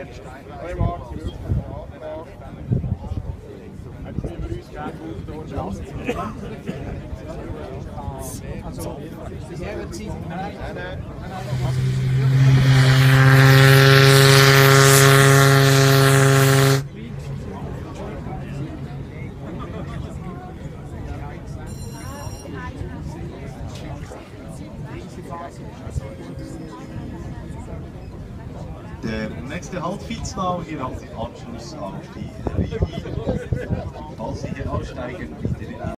Der nächste Halt Vitznau, hier haben Sie Anschluss auf die Regie. Falls Sie hier aussteigen, bitte